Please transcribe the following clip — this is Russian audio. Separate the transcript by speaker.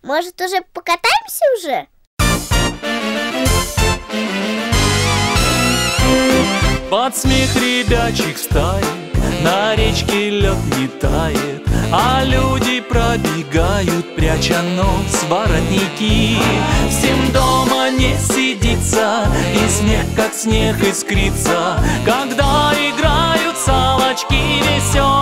Speaker 1: Может, уже покатаемся уже?
Speaker 2: Под смех ребячих стаи на речке лед не тает, а люди пробегают, пряча нос в воротники. Всем дома не сидится, и смех как снег искрится, когда играют салочки веселые.